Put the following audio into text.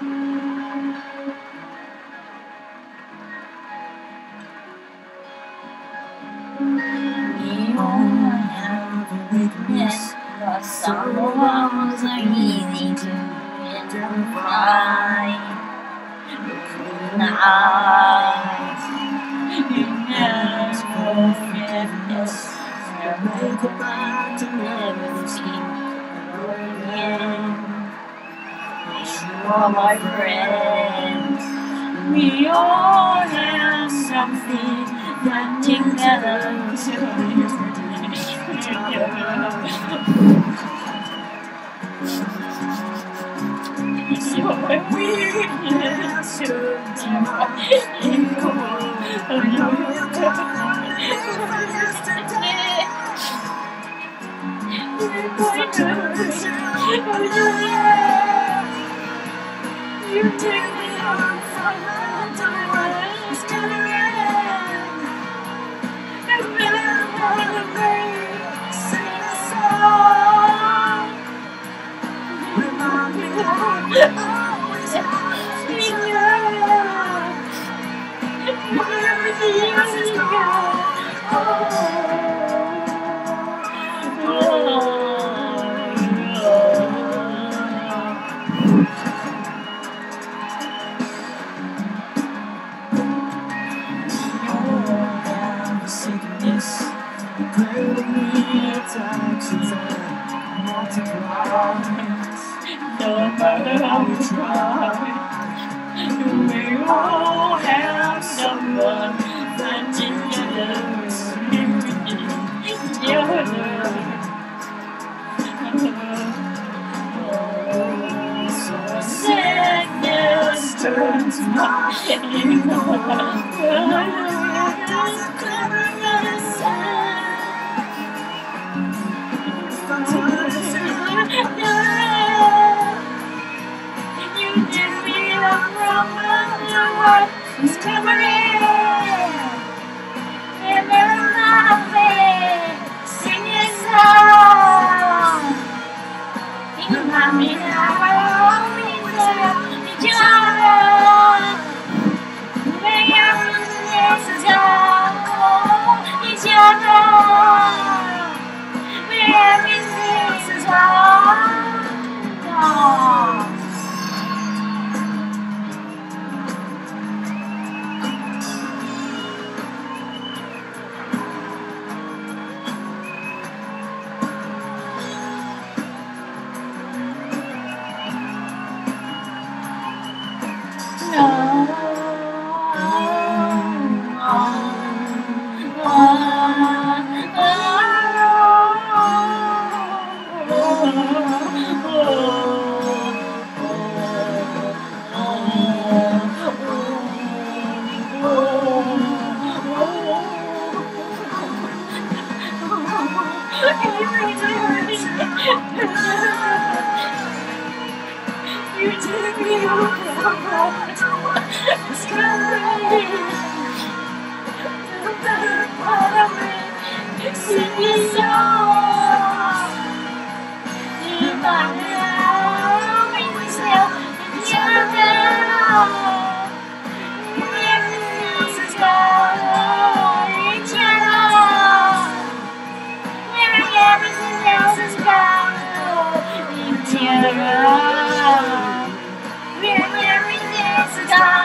We all have a weakness, but some of us are easy to identify. Look in the eyes, you ask for forgiveness. Never go back to never speak again. You are my friend. We all have something that together you see what my weakness turns my ego. I know you're coming yesterday. You take me out from the darkness to the end, and then one day sing a song. Remind me that I always have been young. Wherever the years go. Sickness, greatly taxes and multiplies. No matter how we try, we all have someone that together so sickness turns my ego. You did me wrong, it's covering. Remember nothing, sing a song. Remind me how I always love each other. May everything go, each other. May everything go. You take me over it's covering. The better part of it, sing a song. Remind me how we still each other. Everything is gone, each other. Everything else is gone, each other. Everything is gone.